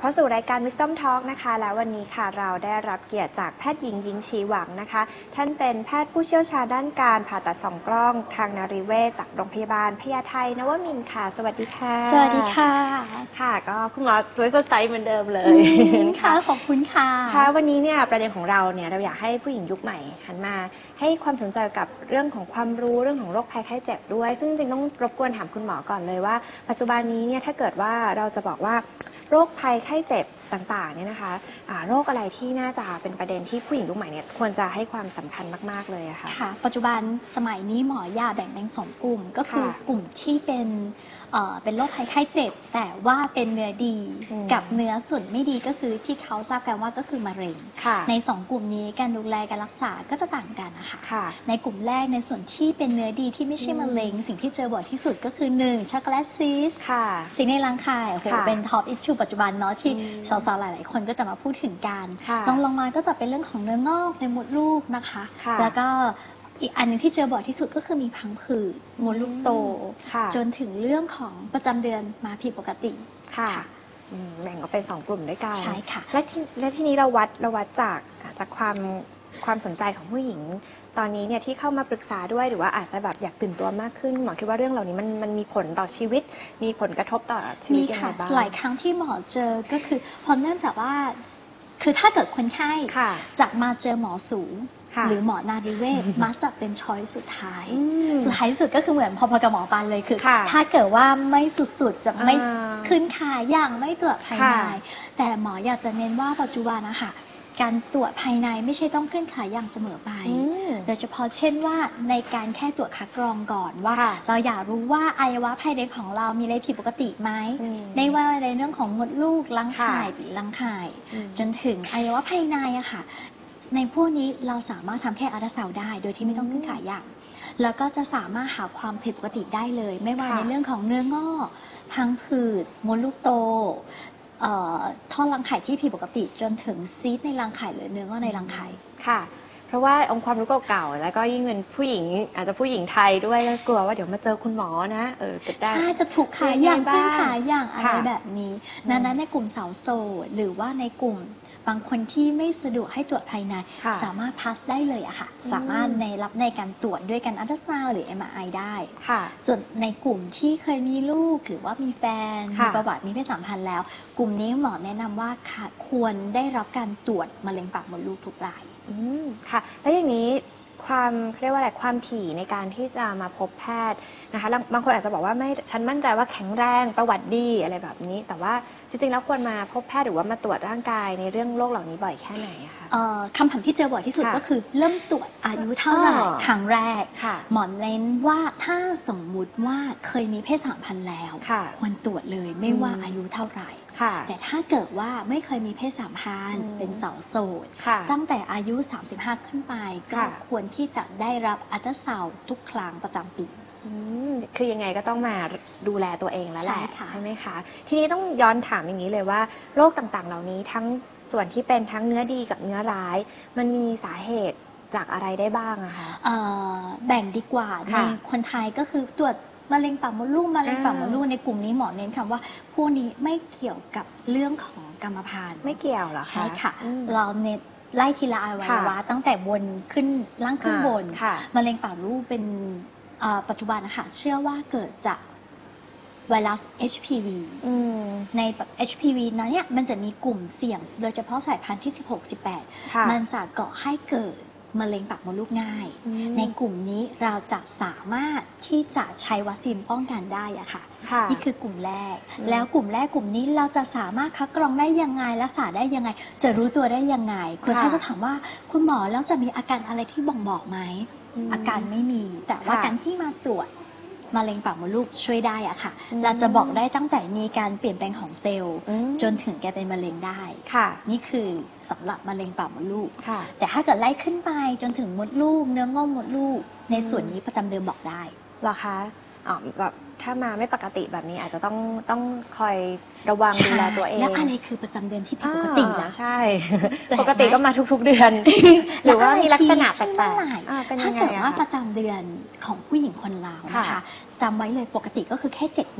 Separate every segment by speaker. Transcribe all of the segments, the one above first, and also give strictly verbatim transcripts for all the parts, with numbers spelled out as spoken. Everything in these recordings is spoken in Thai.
Speaker 1: เข้าสู่รายการ Wisdom Talk นะคะแล้ววันนี้ค่ะเราได้รับเกียรติจากแพทย์หญิงหญิงชีหวังนะคะท่านเป็นแพทย์ผู้เชี่ยวชาญด้านการผ่าตัดส่องกล้องทางนรีเวชจากโรงพยาบาลพญาไทนวมินทร์ค่ะสวัสดีค่ะ
Speaker 2: สวัสดีค่ะ
Speaker 1: ค่ะก็คุณหมอสวยสดใสเหมือนเดิมเลย
Speaker 2: ค่ะขอบคุณค่ะ
Speaker 1: ค่ะวันนี้เนี่ยประเด็นของเราเนี่ยเราอยากให้ผู้หญิงยุคใหม่หันมาให้ความสนใจกับเรื่องของความรู้เรื่องของโรคภัยไข้เจ็บด้วยซึ่งจริงต้องรบกวนถามคุณหมอก่อนเลยว่าปัจจุบันนี้เนี่ยถ้าเกิดว่าเราจะบอกว่าโรคภัยไข้เจ็บต่างๆเนี่ยนะคะะโรคอะไรที่น่าจะเป็นประเด็นที่ผู้หญิงยุคใหม่เนี่ยควรจะให้ความสำคัญมากๆเลยอะค่ะ
Speaker 2: ค่ะปัจจุบันสมัยนี้หมอยาแบ่งเป็นสองกลุ่มก็คือกลุ่มที่เป็นเอ่อเป็นโรคภัยไข้เจ็บแต่ว่าเป็นเนื้อดีกับเนื้อส่วนไม่ดีก็คือที่เขาทราบกันว่าก็คือมะเร็งในสองกลุ่มนี้การดูแลการรักษาก็จะต่างกันนะคะในกลุ่มแรกในส่วนที่เป็นเนื้อดีที่ไม่ใช่มะเร็งสิ่งที่เจอบ่อยที่สุดก็คือหนึ่งช็อกโกแลตซีสสิ่งในรังไข่โอ้โหเป็นท็อปอิชชูปัจจุบันเนาะที่สาวๆหลายๆคนก็จะมาพูดถึงกันลองลงมาก็จะเป็นเรื่องของเนื้องอกในมดลูกนะคะแล้วก็อีกอันนึงที่เจอบ่อยที่สุดก็คือมีพังผืดมดลูกโตจนถึงเรื่องของประจำเดือนมาผิดปกติ
Speaker 1: ค่ะแบ่งออกเป็นสองกลุ่มด้วยกัน
Speaker 2: ใช่ค่ะ
Speaker 1: และที่และที่นี้เราวัดเราวัดจากจากความความสนใจของผู้หญิงตอนนี้เนี่ยที่เข้ามาปรึกษาด้วยหรือว่าอาจจะแบบอยากตื่นตัวมากขึ้นหมอคิดว่าเรื่องเหล่านี้มันมันมีผลต่อชีวิตมีผลกระทบต่อชีวิตยังไงบ้าง
Speaker 2: หลายครั้งที่หมอเจอก็คือพอเนื่องจากว่าคือถ้าเกิดคนไข้จะมาเจอหมอสูงหรือหมอนารีเวชมักจะเป็นช้อยสุดท้ายสุดท้ายที่สุดก็คือเหมือนพอๆกับหมอฟันเลยคือถ้าเกิดว่าไม่สุดๆจะไม่ขึ้นคาอย่างไม่ตรวจภายในแต่หมออยากจะเน้นว่าปัจจุบันนะคะการตรวจภายในไม่ใช่ต้องขึ้นขาอย่างเสมอไปโดยเฉพาะเช่นว่าในการแค่ตรวจคัดกรองก่อนว่าเราอยากรู้ว่าอวัยวะภายในของเรามีอะไรผิดปกติไหมในว่าในเรื่องของมดลูกรังไข่หรือรังไข่จนถึงอวัยวะภายในอะค่ะในพวกนี้เราสามารถทำแค่อัลตราซาวด์ได้โดยที่ไม่ต้องขึ้นขาอย่างแล้วก็จะสามารถหาความผิดปกติได้เลยไม่ว่าในเรื่องของเนื้องอกพังผืดมดลูกโตท่อรังไข่ที่ผิดปกติจนถึงซีสในรังไข่หรือเนื้องอกในรังไข่
Speaker 1: ค่ะเพราะว่าองค์ความรู้เก่าๆแล้วก็ยิ่งเป็นผู้หญิงอาจจะผู้หญิงไทยด้วยก็กลัวว่าเดี๋ยวมาเจอคุณหมอนะเออจะได้
Speaker 2: ใช่จะถูกขายอย่างขึ้นขายอย่างอะไรแบบนี้นั้นในกลุ่มสาวโสดหรือว่าในกลุ่มบางคนที่ไม่สะดวกให้ตรวจภายในสามารถพาสได้เลยอะค่ะสามารถในรับในการตรวจด้วยการอัลตราซาวด์หรือ เอ็ม อาร์ ไอ ได้ส่วนในกลุ่มที่เคยมีลูกหรือว่ามีแฟนมีประวัติมีเพศสัมพันธ์แล้วกลุ่มนี้หมอแนะนำว่าควรได้รับการตรวจมะเร็งปากมดลูกทุกราย
Speaker 1: อืมค่ะแล้วอย่างนี้ความเรียกว่าอะไรความถี่ในการที่จะมาพบแพทย์นะคะบางคนอาจจะบอกว่าไม่ฉันมั่นใจว่าแข็งแรงประวัติดีอะไรแบบนี้แต่ว่าจริงๆแล้วควรมาพบแพทย์หรือว่ามาตรวจร่างกายในเรื่องโรคเหล่านี้บ่อยแค่ไหนคะ
Speaker 2: คำถามที่เจอบ่อยที่สุดก็คือเริ่มตรวจอายุเท่าไหร่ครั้งแรกหมอเน้นว่าถ้าสมมุติว่าเคยมีเพศสัมพันธ์แล้วควรตรวจเลยไม่ว่าอายุเท่าไหร่แต่ถ้าเกิดว่าไม่เคยมีเพศสัมพันธ์เป็นสาวโสดตั้งแต่อายุสามสิบห้าขึ้นไปก็ควรที่จะได้รับอัลตราซาวด์ทุกครั้งประจำปี
Speaker 1: คือยังไงก็ต้องมาดูแลตัวเองแล้วแหละใช่ไหมคะทีนี้ต้องย้อนถามอย่างนี้เลยว่าโรคต่างๆเหล่านี้ทั้งส่วนที่เป็นทั้งเนื้อดีกับเนื้อร้ายมันมีสาเหตุจากอะไรได้บ้างอะคะ
Speaker 2: แบ่งดีกว่าในคนไทยก็คือตรวจมะเร็งปากมดลูกมะเร็งปากมดลูกในกลุ่มนี้หมอเน้นคำว่าพวกนี้ไม่เกี่ยวกับเรื่องของกรรมพันธุ์
Speaker 1: ไม่เกี่ยวหรอคะ
Speaker 2: ใช่ค่ะเราเน้นไล่ทีละอวัยวะตั้งแต่บนขึ้นล่างขึ้นบนมะเร็งปากมดลูกเป็นปัจจุบันนะคะเชื่อว่าเกิดจากไวรัส เอช พี วี ใน เอช พี วี นั้นเนี่ยมันจะมีกลุ่มเสี่ยงโดยเฉพาะสายพันธุ์ที่สิบหก สิบแปดมันจะก่อให้เกิดมะเร็งปากมดลูกง่ายในกลุ่มนี้เราจะสามารถที่จะใช้วัคซีนป้องกันได้อะค่ะนี่คือกลุ่มแรกแล้วกลุ่มแรกกลุ่มนี้เราจะสามารถคัดกรองได้ยังไงรักษาได้ยังไงจะรู้ตัวได้ยังไงคนไข้จะถามว่าคุณหมอแล้วจะมีอาการอะไรที่บ่งบอกไหมอาการไม่มีแต่ว่าการที่มาตรวจมะเร็งปากมดลูกช่วยได้อะค่ะเราจะบอกได้ตั้งแต่มีการเปลี่ยนแปลงของเซลล์จนถึงแกเป็นมะเร็งได้ค่ะนี่คือสำหรับมะเร็งปากมดลูกแต่ถ้าเกิดไล่ขึ้นไปจนถึงมดลูกเนื้องอกมดลูกในส่วนนี้ประจำเดือนบอกได้
Speaker 1: เหรอคะอ๋อแบบถ้ามาไม่ปกติแบบนี้อาจจะต้องต้องคอยระวังดูแลตัวเอง
Speaker 2: แล้วอะไรคือประจำเดือนที่ผิดปกตินะ
Speaker 1: ใช่ปกติก็มาทุกๆเดือนหรือว่ามีลักษณะแปลก
Speaker 2: ๆถ้าเกิดว่าประจำเดือนของผู้หญิงคนเรานะคะจำไว้เลยปกติก็คือแค่เจ็ดวัน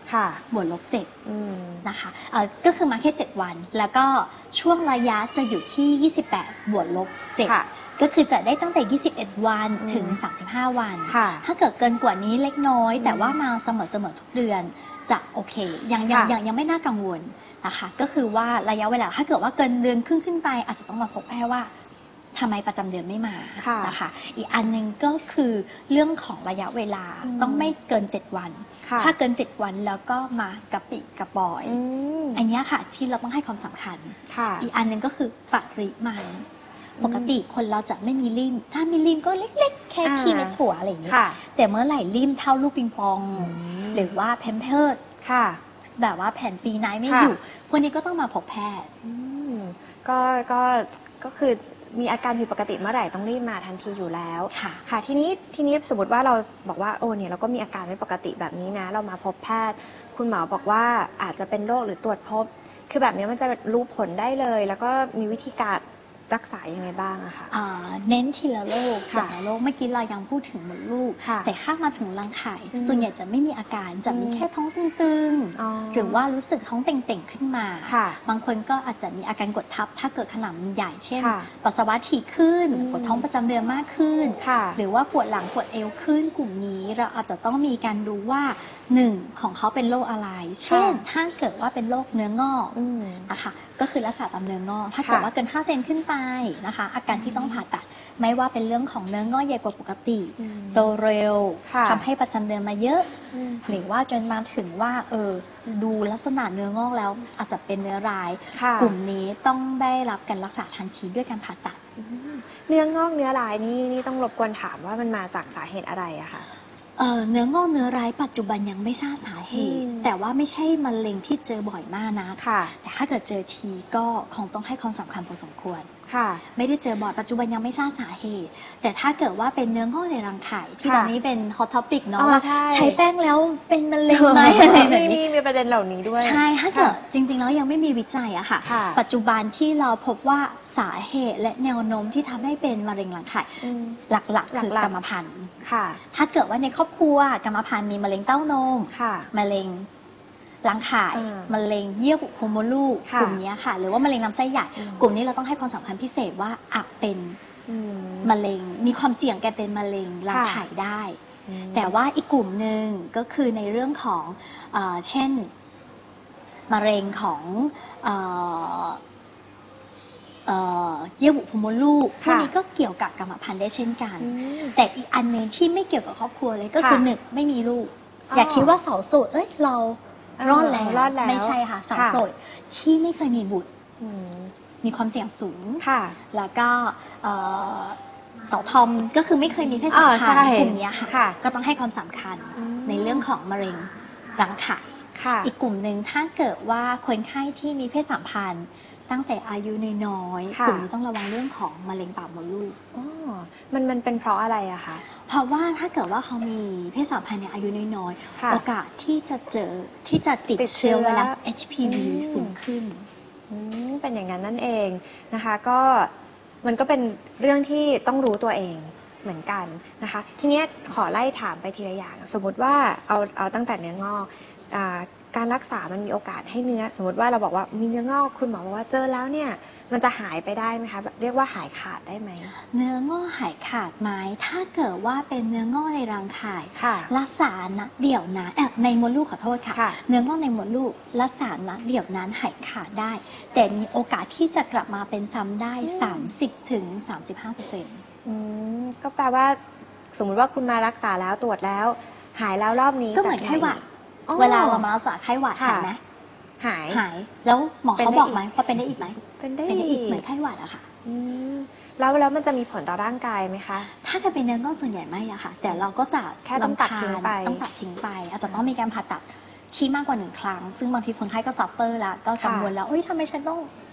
Speaker 1: ค่ะ
Speaker 2: บวกลบเจ็ด
Speaker 1: อืม
Speaker 2: นะคะเอ่อก็คือมาแค่เจ็ดวัน แล้วก็ช่วงระยะจะอยู่ที่ยี่สิบแปดบวกลบเจ็ด
Speaker 1: ค่ะ
Speaker 2: ก็คือจะได้ตั้งแต่ยี่สิบเอ็ดวัน
Speaker 1: อืม
Speaker 2: ถึงสามสิบห้าวัน
Speaker 1: ค่ะ
Speaker 2: ถ้าเกิดเกินกว่านี้เล็กน้อย
Speaker 1: อืม
Speaker 2: แต่ว่ามาเสมอๆทุกเดือนจะโอเคยังยัง
Speaker 1: ค่ะ
Speaker 2: ยังยังไม่น่ากังวลนะคะก็คือว่าระยะเวลาถ้าเกิดว่าเกินเดือนครึ่งขึ้นไป อาจจะต้องมาพบแพทย์ว่าทำไมประจำเดือนไม่มา
Speaker 1: ค่ะ
Speaker 2: นะคะอีกอันหนึงก็คือเรื่องของระยะเวลา
Speaker 1: อืม
Speaker 2: ต้องไม่เกินเจ็ดวัน
Speaker 1: ค่ะ
Speaker 2: ถ้าเกินเจ็ดวันแล้วก็มากระปิกระปอย
Speaker 1: อืม
Speaker 2: อันเนี้ยค่ะที่เราต้องให้ความสำคัญ
Speaker 1: ค่ะ
Speaker 2: อีกอันหนึ่งก็คือปริมาณ
Speaker 1: อืม
Speaker 2: ปกติคนเราจะไม่มีริมถ้ามีริมก็เล็กๆ แค่
Speaker 1: อ่า
Speaker 2: ขี้เม็ดถั่วอะไรอย่างเงี้ย
Speaker 1: ค่ะ
Speaker 2: แต่เมื่อไหร่ริมเท่าลูกปิงปอง หรือว่าแพมเพิร์ด
Speaker 1: ค่ะ
Speaker 2: แบบว่าแผ่นปีไนท์ไม่
Speaker 1: ค่ะ
Speaker 2: อยู่พวกนี้ก็ต้องมาพบแพทย์
Speaker 1: อืมก็ก็ก็คือมีอาการผิดปกติเมื่อไหร่ต้องรีบมาทันทีอยู่แล้ว
Speaker 2: ค่ะ
Speaker 1: ค่ะ ทีนี้ทีนี้สมมติว่าเราบอกว่าโอ้เนี่ยเราก็มีอาการไม่ปกติแบบนี้นะ เรามาพบแพทย์ คุณหมอบอกว่าอาจจะเป็นโรคหรือตรวจพบ คือแบบนี้มันจะรู้ผลได้เลย แล้วก็มีวิธีการรักษายังไงบ้างอะคะ
Speaker 2: อ่าเน้นทีละโรค
Speaker 1: ค่ะ
Speaker 2: แต่ละโรคเมื่อกี้เรายังพูดถึงมดลูก
Speaker 1: ค่ะ
Speaker 2: แต่ข้ามมาถึงรังไข่
Speaker 1: อืม
Speaker 2: ส่วนใหญ่จะไม่มีอาการจะมี
Speaker 1: อืม
Speaker 2: แค่ท้องตึง
Speaker 1: อ๋อ
Speaker 2: ๆหรือว่ารู้สึกท้องเต่งๆขึ้นมา
Speaker 1: ค่ะ
Speaker 2: บางคนก็อาจจะมีอาการกดทับ ถ้าเกิดขนาดมันใหญ่เช่น
Speaker 1: ค่ะ
Speaker 2: ปัสสาวะถี่ขึ้น
Speaker 1: อืม
Speaker 2: ปวดท้องประจำเดือนมากขึ้น
Speaker 1: ค่ะ
Speaker 2: หรือว่าปวดหลังปวดเอวขึ้น กลุ่มนี้เราอาจจะต้องมีการดูว่าหนึ่งของเขาเป็นโรคอะไร เช่น ถ้าเกิดว่าเป็นโรคเนื้องอก
Speaker 1: อืม
Speaker 2: นะคะก็คือรักษาตามเนื้องอก ถ้าเกิด
Speaker 1: ค่ะ
Speaker 2: ว่าเกินห้าเซนขึ้นไปนะคะ อาการที่ต้องผ่าตัด ไม่ว่าเป็นเรื่องของเนื้องอกใหญ่กว่าปกติ
Speaker 1: อืม
Speaker 2: โตเร็ว
Speaker 1: ค่ะ
Speaker 2: ทำให้ประจำเดือนมาเยอะ
Speaker 1: อืม
Speaker 2: หรือว่าจนมาถึงว่าเออดูลักษณะเนื้องอกแล้วอาจจะเป็นเนื้อร้าย
Speaker 1: ค่ะ
Speaker 2: กลุ่มนี้ต้องได้รับการรักษาทันทีด้วยการผ่าตัด
Speaker 1: อืมเนื้องอกเนื้อลายนี่นี่ต้องรบกวนถามว่ามันมาจากสาเหตุอะไรอะคะ
Speaker 2: เอ่อเนื้องอกเนื้อร้ายปัจจุบันยังไม่ทราบสาเหตุ
Speaker 1: อืม
Speaker 2: แต่ว่าไม่ใช่มะเร็งที่เจอบ่อยมากนะ
Speaker 1: ค่ะ
Speaker 2: แต่ถ้าเกิดเจอทีก็คงต้องให้ความสำคัญพอสมควร
Speaker 1: ค่ะ
Speaker 2: ไม่ได้เจอบ่อยปัจจุบันยังไม่ทราบสาเหตุ แต่ถ้าเกิดว่าเป็นเนื้องอกในรังไข่ที่
Speaker 1: ค่ะ
Speaker 2: ตอนนี้เป็นฮอตท็อปิกเนาะ
Speaker 1: อ๋อ
Speaker 2: ว่า
Speaker 1: ใช่
Speaker 2: ใช้แป้งแล้วเป็นมะเร็งไหมอะไรแบบ
Speaker 1: มี
Speaker 2: นี้
Speaker 1: มีประเด็นเหล่านี้ด้วย
Speaker 2: ใช่ถ้าเกิด
Speaker 1: ค่ะ
Speaker 2: จริง ๆ แล้วยังไม่มีวิจัยอะค่ะ
Speaker 1: ค่ะ
Speaker 2: ปัจจุบันที่เราพบว่าสาเหตุและแนวโน้มที่ทำให้เป็นมะเร็งรังไข่
Speaker 1: อืม
Speaker 2: หลักๆ คือ
Speaker 1: หลักๆ
Speaker 2: กรรมพันธุ์
Speaker 1: ค่ะ
Speaker 2: ถ้าเกิดว่าในครอบครัวกรรมพันธุ์มีมะเร็งเต้านม
Speaker 1: ค่ะ
Speaker 2: มะเร็งรังไข่
Speaker 1: อ่าม
Speaker 2: มะเร็งเยื่อบุโพรงมดลูก
Speaker 1: ค่ะ
Speaker 2: กลุ่มเนี้ยค่ะ หรือว่ามะเร็งลำไส้ใหญ่
Speaker 1: อืม
Speaker 2: กลุ่มนี้เราต้องให้ความสำคัญพิเศษว่าอาจเป็น
Speaker 1: อืม
Speaker 2: มะเร็งมีความเสี่ยงแก่เป็นมะเร็งรังไข่ได้
Speaker 1: อืม
Speaker 2: แต่ว่าอีกกลุ่มหนึ่งก็คือในเรื่องของเออเช่นมะเร็งของเอ่อเอ่อเยื่อบุโพรงมดลูกพวก
Speaker 1: ค่ะ
Speaker 2: นี้ก็เกี่ยวกับกรรมพันธุ์ได้เช่นกัน
Speaker 1: อืม
Speaker 2: แต่อีกอันหนึ่งที่ไม่เกี่ยวกับครอบครัวเลยก็คือ
Speaker 1: ค่ะ
Speaker 2: หนึ่งไม่มีลูก
Speaker 1: อ๋อ
Speaker 2: อย่าคิดว่าสาวโสดเอ้ยเรา
Speaker 1: อ่าร
Speaker 2: อดแล้ว
Speaker 1: รอดแล้ว
Speaker 2: ไม่ใช่ค่ะสาว
Speaker 1: ค่ะ
Speaker 2: โสดที่ไม่เคยมีบุตร
Speaker 1: อืม
Speaker 2: มีความเสี่ยงสูง
Speaker 1: ค่ะ
Speaker 2: แล้วก็เอ่อสาวทอมก็คือไม่เคยมีเพศสัม
Speaker 1: อ่า
Speaker 2: พัน
Speaker 1: ใช่
Speaker 2: ธ์กลุ่มเนี้ยค่ะ
Speaker 1: ค่ะ
Speaker 2: ก็ต้องให้ความสำคัญ
Speaker 1: อืม
Speaker 2: ในเรื่องของมะเร็งรังไข่
Speaker 1: ค่ะ
Speaker 2: อีกกลุ่มหนึ่งถ้าเกิดว่าคนไข้ที่มีเพศสัมพันธ์ตั้งแต่อายุน้อยๆ
Speaker 1: ค่ะ
Speaker 2: กลุ่มนี้ต้องระวังเรื่องของมะเร็งปากมดลูก
Speaker 1: อ๋อมันมันเป็นเพราะอะไรอะคะ
Speaker 2: เพราะว่าถ้าเกิดว่าเขามีเพศสัมพันธ์ในอายุน้อย
Speaker 1: ค่ะ
Speaker 2: ๆ โอกาสที่จะเจอที่จะติด
Speaker 1: ติดเชื้
Speaker 2: เชื้
Speaker 1: อ
Speaker 2: อไวรัส เอช พี วี
Speaker 1: อืม
Speaker 2: สูงขึ้น
Speaker 1: อืมเป็นอย่างนั้นนั่นเองนะคะ ก็มันก็เป็นเรื่องที่ต้องรู้ตัวเองเหมือนกันนะคะ ทีนี้ขอไล่ถามไปทีละอย่าง สมมติว่าเอาเอาตั้งแต่เนื้องอกอ่าการรักษามันมีโอกาสให้เนื้อ สมมติว่าเราบอกว่ามีเนื้องอกคุณหมอบอกว่าเจอแล้วเนี่ย มันจะหายไปได้ไหมคะแบบเรียกว่าหายขาดได้ไหม
Speaker 2: เนื้องอกหายขาดไหมถ้าเกิดว่าเป็นเนื้องอกในรังไข่
Speaker 1: ค่ะ
Speaker 2: รักษานะเดี่ยวนะเอ่อในมดลูกขอโทษค่ะ
Speaker 1: ค่ะ
Speaker 2: เนื้องอกในมดลูกรักษานะเดี่ยวนั้นหายขาดได้ แต่มีโอกาสที่จะกลับมาเป็นซ้ำได้
Speaker 1: อืม
Speaker 2: สามสิบถึงสามสิบห้าเปอร์เซ็นต์
Speaker 1: อืมก็แปลว่า สมมุติว่าคุณมารักษาแล้วตรวจแล้ว หายแล้วรอบนี้
Speaker 2: ก็เหมือนไข้หวัด
Speaker 1: อ๋อ
Speaker 2: เวลาเรามารักษาไข้หวัด
Speaker 1: ค่ะ
Speaker 2: หายไหม
Speaker 1: หาย
Speaker 2: หาย แล้วหมอ
Speaker 1: เป็น
Speaker 2: เขา
Speaker 1: ได้
Speaker 2: บอก
Speaker 1: อีก
Speaker 2: ไหมว่าเป็นได้อีกไหม
Speaker 1: เป็นได้
Speaker 2: เป็นได้อีก
Speaker 1: อีก
Speaker 2: เหมือนไข้หวัดอะค่ะ
Speaker 1: อืมแล้วแล้วมันจะมีผลต่อร่างกายไหมคะ
Speaker 2: ถ้าจะเป็นเนื้องอกส่วนใหญ่ไม่อะค่ะ แต่เราก็จะ
Speaker 1: แค่ต้องตัดทิ้งไป
Speaker 2: รำคาญต้องตัดทิ้งไป อาจจะต้องมีการผ่าตัดที่มากกว่าหนึ่งครั้ง ซึ่งบางทีคนไข้ก็ซัฟเฟอร์ละก็กังวลแล้วเอ้ยทำไมฉันต้อง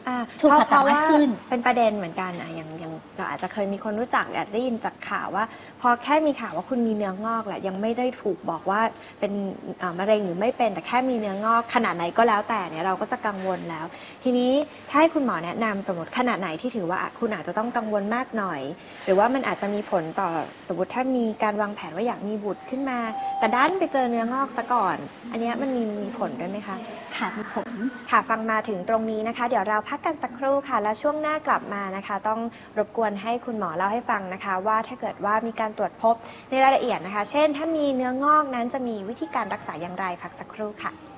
Speaker 1: อ่า
Speaker 2: ถูกผ่าตัดมากขึ้น
Speaker 1: เป็นประเด็นเหมือนกันอ่ะอย่างอย่างเราอาจจะเคยมีคนรู้จักอาจได้ยินจากข่าวว่า พอแค่มีข่าวว่าคุณมีเนื้องอกแหละยังไม่ได้ถูกบอกว่าเป็นมะเร็งหรือไม่เป็นแต่แค่มีเนื้องอกขนาดไหนก็แล้วแต่เนี่ยเราก็จะกังวลแล้ว ทีนี้ถ้าให้คุณหมอแนะนำสมมติขนาดไหนที่ถือว่าคุณอาจจะต้องกังวลมากหน่อย หรือว่ามันอาจจะมีผลต่อสมมติถ้ามีการวางแผนว่าอยากมีบุตรขึ้นมา แต่ด้านไปเจอเนื้องอกซะก่อน อันนี้มันมีมีผลด้วยไหมคะ
Speaker 2: ค่ะมีผล
Speaker 1: ค่ะฟังมาถึงตรงนี้นะคะเดี๋ยวเราพักกันสักครู่ค่ะแล้วช่วงหน้ากลับมานะคะต้องรบกวนให้คุณหมอเล่าให้ฟังนะคะว่าถ้าเกิดว่ามีการตรวจพบในรายละเอียดนะคะเช่นถ้ามีเนื้องอกนั้นจะมีวิธีการรักษาอย่างไรพักสักครู่ค่ะ